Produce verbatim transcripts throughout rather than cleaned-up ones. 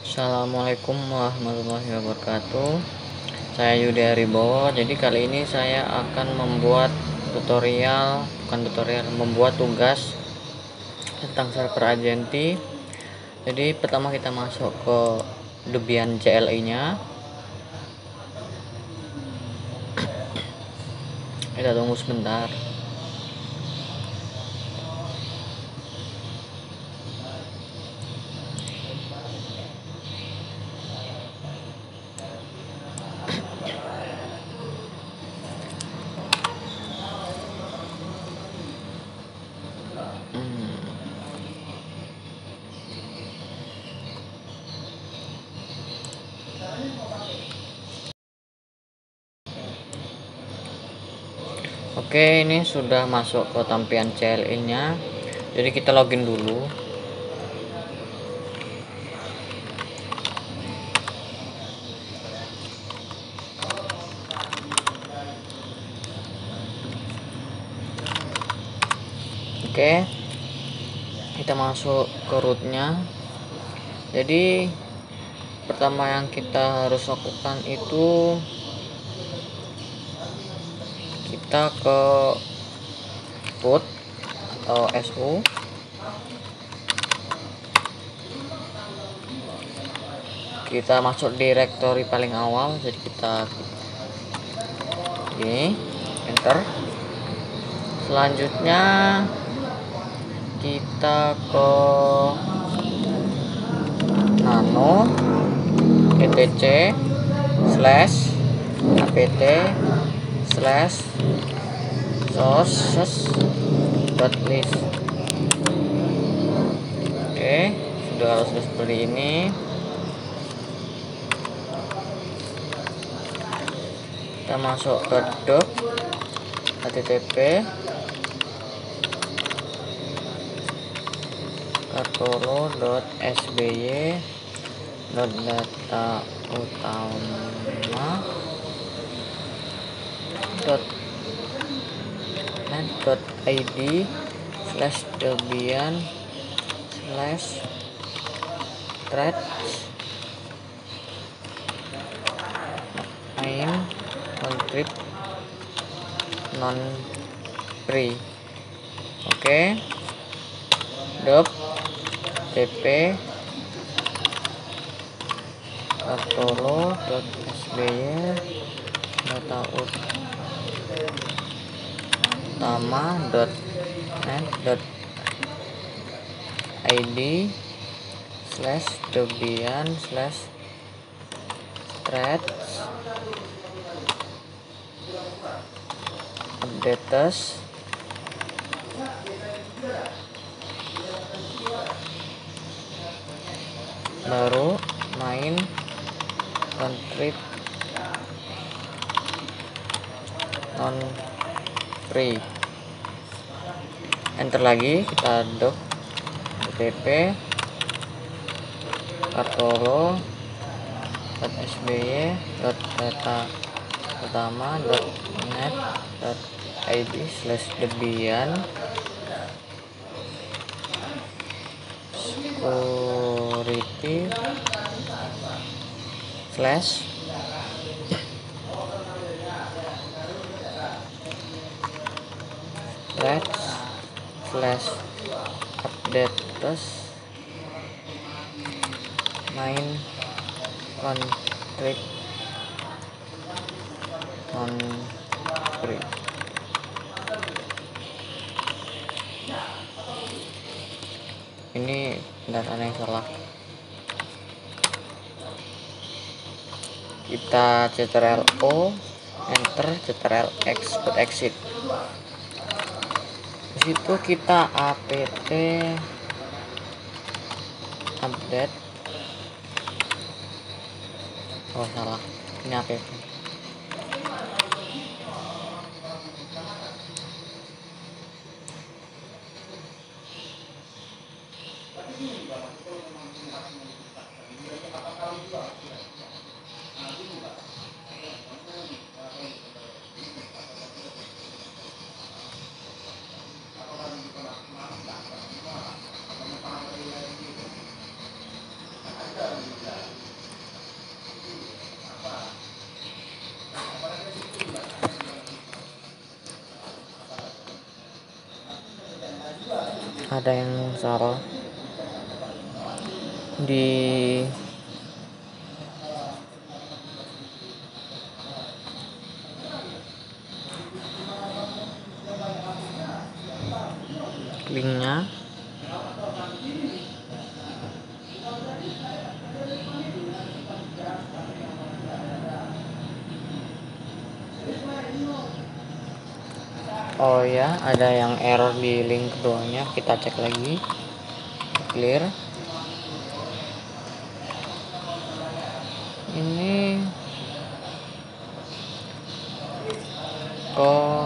Assalamualaikum warahmatullahi wabarakatuh. Saya Yudi Aribowo. Jadi kali ini saya akan membuat tutorial, bukan tutorial, membuat tugas tentang server Agenti. Jadi pertama kita masuk ke Debian C L I-nya. Kita tunggu sebentar. Oke, ini sudah masuk ke tampilan C L I-nya. Jadi kita login dulu. Oke, kita masuk ke rootnya. Jadi pertama yang kita harus lakukan itu kita ke root atau su, kita masuk directory paling awal. Jadi kita ini enter. Selanjutnya kita ke nano etc slash apt slash sources dot list. Oke, sudah harus seperti ini. Kita masuk ke doc http kartolo dot sby dot data utama dot net dot id slash debian slash threads main contrib non free. Oke, dop tp kartolo dot sby data utama dot net dot id slash debian slash threads updates baru main contrib non free. Enter lagi, kita doc http kartolo dot sby dot data utama dot net dot id slash debian security slash threads slash updates main contrib non free. Ini datanya yang salah. Kita ctrl O, enter, ctrl X buat exit. Disitu kita apt update. Oh salah, ini apt. ada yang salah di linknya. Oh ya, ada yang error di link keduanya. Kita cek lagi. Clear. Ini kok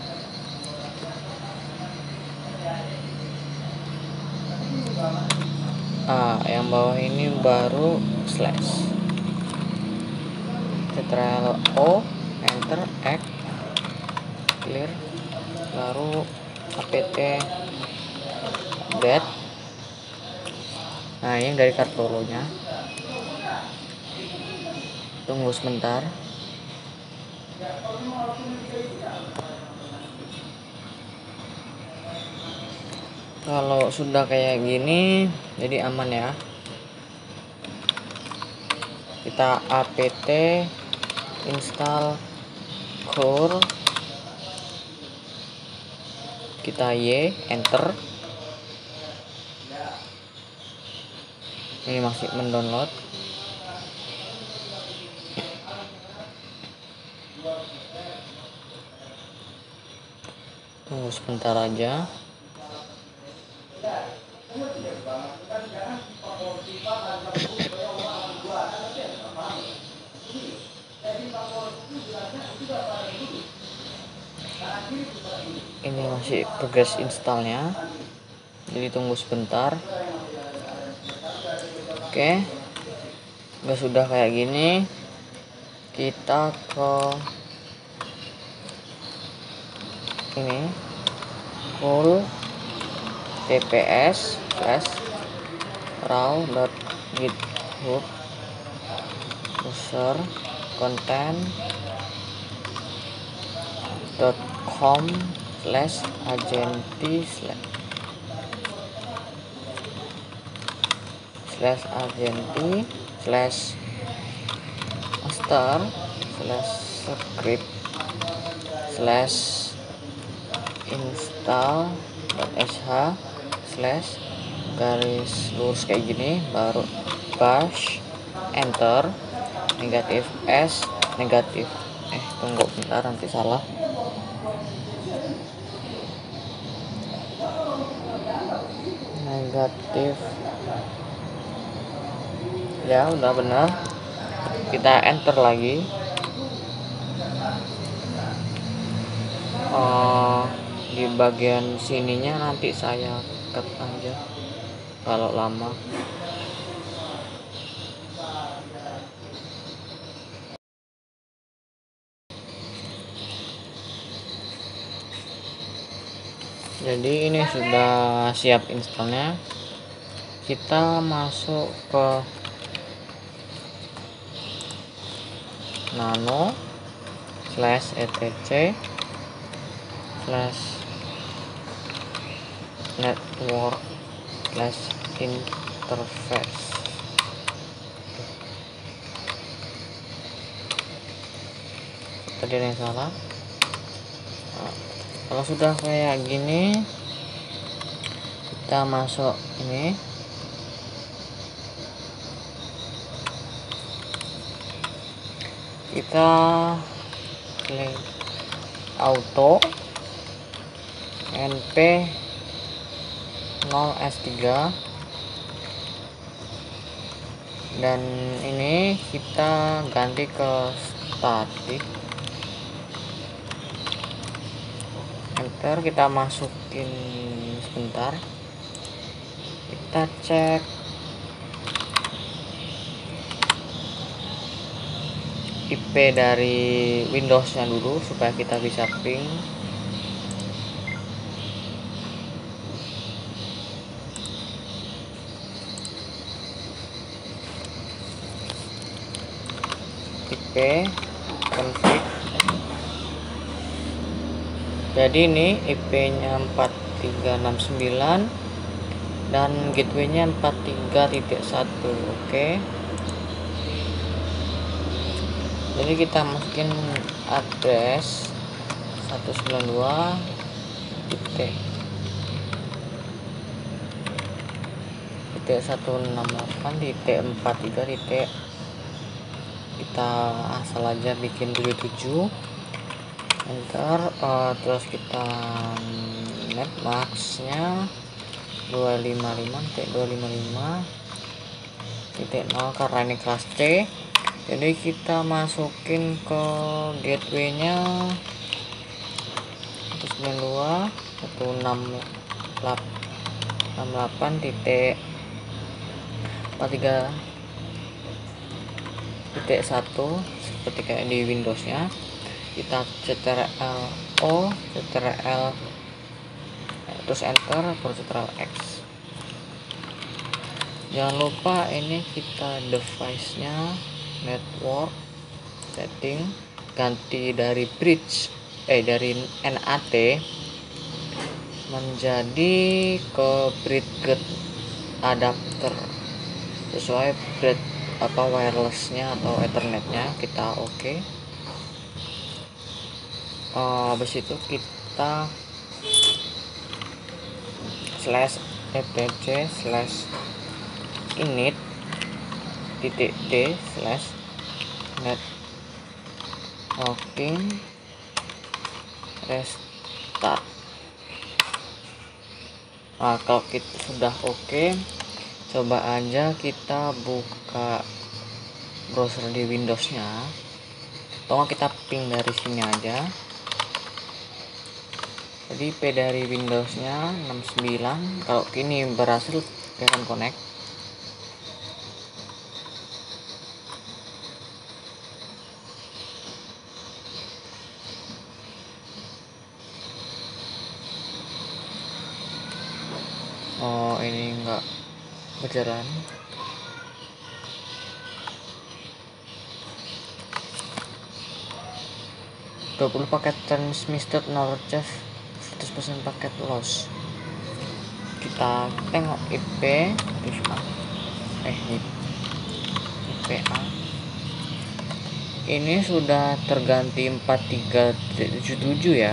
ah yang bawah ini baru slash. Ctrl O, enter, X, clear, baru apt update. Nah, ini dari kartu nya. Tunggu sebentar. Kalau sudah kayak gini, jadi aman ya. Kita apt install core, kita y, enter. Ini masih mendownload. Tunggu sebentar aja. Ini masih progress installnya, jadi tunggu sebentar. Oke, udah sudah kayak gini, kita ke ini full tps slash raw.github user content dot com slash agenti slash slash agenti slash master slash script slash install sh slash garis lurus kayak gini, baru bash, enter, negatif s, negatif eh tunggu bentar, nanti salah. Negatif ya, udah benar. Kita enter lagi. uh, di bagian sininya nanti saya cut aja kalau lama. Jadi ini sudah siap installnya. Kita masuk ke nano slash etc slash network slash interface. Tadi ada yang salah. Nah, kalau sudah kayak gini, kita masuk ini. Kita klik auto np nol s tiga, dan ini kita ganti ke static, enter. Kita masukin sebentar, kita cek I P dari Windows-nya dulu supaya kita bisa ping. I P config. Jadi ini I P-nya empat tiga enam sembilan dan gateway-nya empat tiga titik satu. Oke, jadi kita masukin address seratus sembilan puluh dua titik titik seratus enam puluh delapan titik empat tiga titik, kita asal aja bikin tujuh puluh tujuh, enter. Uh, terus kita netmask nya dua lima lima titik dua lima lima titik nol karena ini kelas C. Jadi kita masukin ke gateway nya seratus sembilan puluh dua titik seratus enam puluh delapan titik empat tiga titik satu seperti kayak di Windows nya. Kita ctrl O, ctrl terus enter, terus ctrl X. Jangan lupa ini kita device nya network setting, ganti dari bridge eh dari N A T menjadi ke bridge adapter sesuai bridge apa wirelessnya atau ethernetnya. Kita oke, okay. Uh, habis itu kita slash etc slash init titik d slash networking restart. Nah, kalau kita sudah oke, okay, coba aja kita buka browser di Windows-nya, atau kita ping dari sini aja. Jadi I P dari Windows-nya enam puluh sembilan. Kalau kini berhasil, dia akan connect. Oh, ini enggak berjalan. dua puluh paket transmitted no charge, seratus persen paket loss. Kita tengok I P eh I P A ini sudah terganti empat tiga tujuh tujuh ya.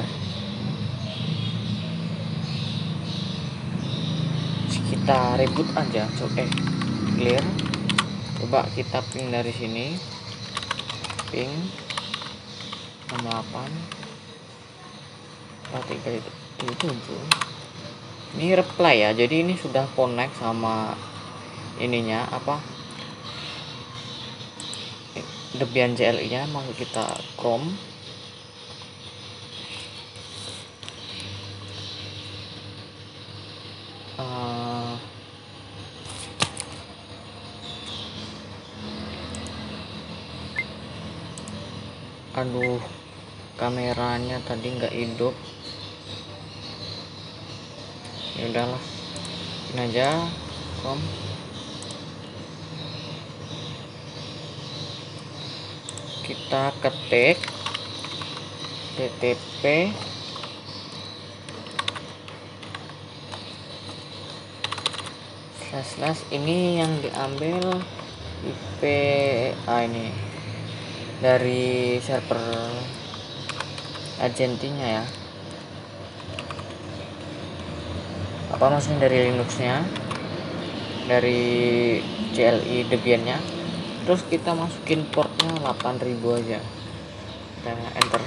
Kita reboot aja, coba eh clear. Coba kita ping dari sini, ping enam delapan empat tiga tujuh tujuh. Ini reply ya, jadi ini sudah connect sama ininya apa Debian C L I nya. Masuk kita Chrome, uh, aduh kameranya tadi nggak hidup. Ya udahlah, ini aja Chrome. Kita ketik http slash slash ini yang diambil I P ah, ini dari server Argentina ya. Apa maksudnya dari Linuxnya, dari C L I Debian-nya. Terus kita masukin portnya delapan ribu aja, kita enter.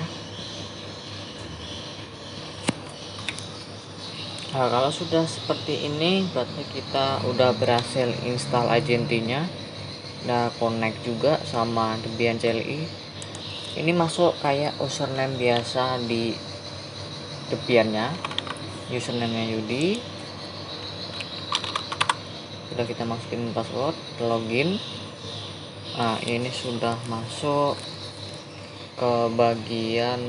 Nah, kalau sudah seperti ini berarti kita udah berhasil install Argentina, udah connect juga sama Debian C L I. Ini masuk kayak username biasa di Debian-nya, username-nya Yudi. Sudah kita masukin password, login. Nah, ini sudah masuk ke bagian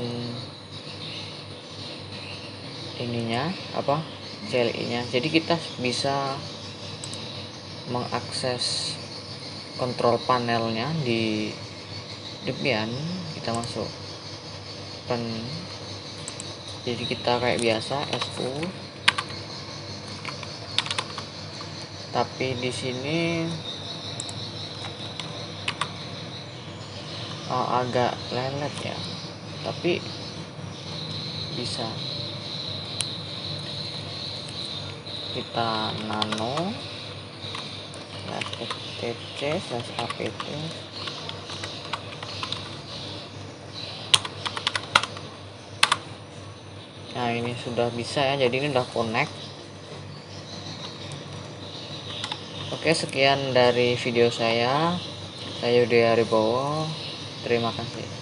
ininya apa C L I nya. Jadi kita bisa mengakses kontrol panelnya di Debian. Kita masuk pen, jadi kita kayak biasa su tapi di sini oh, agak lelet ya, tapi bisa. Kita nano tc slash apt. Nah ini sudah bisa ya, jadi ini udah connect. Oke, sekian dari video saya. Saya Yudi Haribowo, terima kasih.